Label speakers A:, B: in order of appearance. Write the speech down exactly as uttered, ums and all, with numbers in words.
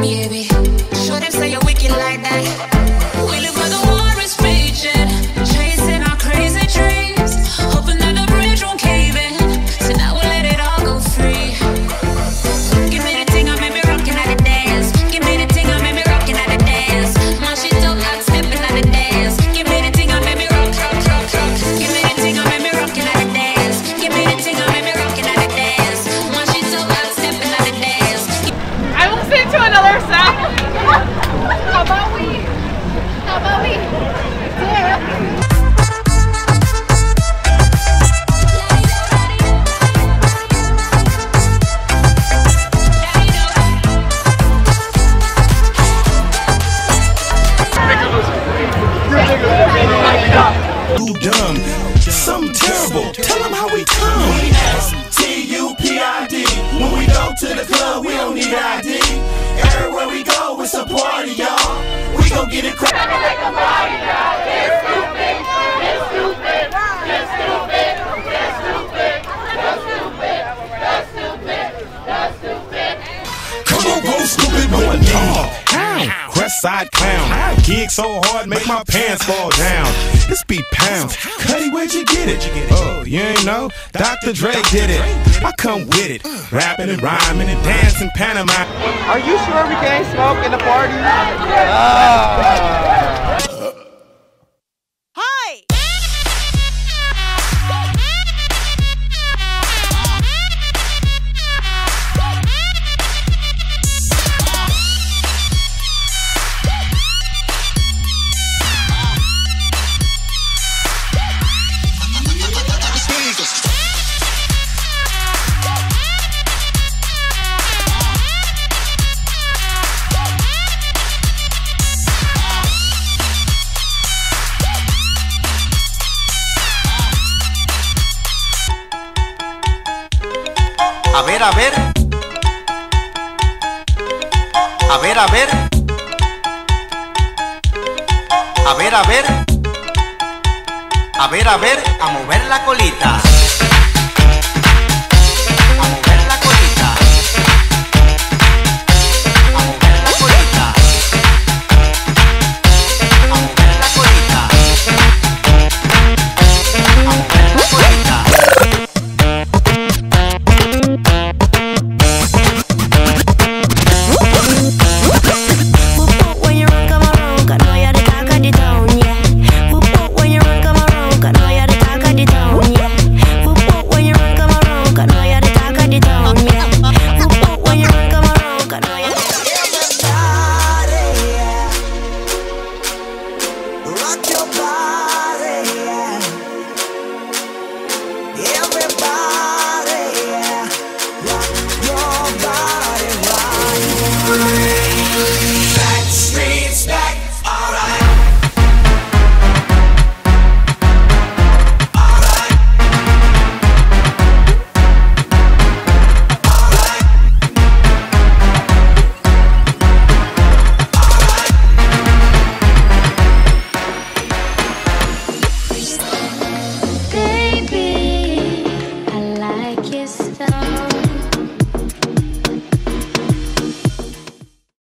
A: baby. Show them say you're wicked like that. We live where the war is raging, chasing our crazy dreams, hoping that the bridge won't cave in. So now we'll let it all go free. Give me the thing, I made me rockin' at the dance. Give me the thing, I made me rockin' at the dance. My shit up, like stepping at the dance. Give me the thing, I made me rock, rock, rock, rock. Give me the thing, I made me rockin' at the dance. Give me the thing, I made me rockin' at the dance. My shit up, like stepping at the dance.
B: I will sing to another song. How about we? How about we? Yeah.
C: Too dumb, something terrible. Tell them how we come. We S T U P I D. When we go to the club, we don't need I D. Everywhere we go, it's a party, y'all. We gon' get it crackin' like a party, y'all. It's stupid, it's stupid, it's stupid, it's stupid, that's stupid, that's stupid, that's stupid. Come on, go stupid, going down. Crest side clown, gig so hard, make my pants fall down. This beat pounds. Cuddy, where'd you get it? Oh, you ain't know? Doctor Dre did it. I come with it, rapping and rhyming and dancing Panama.
D: Are you sure we can't smoke in the party? Ah.
E: Hi!
D: A ver, a ver. A ver, a ver. A ver, a ver. A ver, a ver. A mover la colita.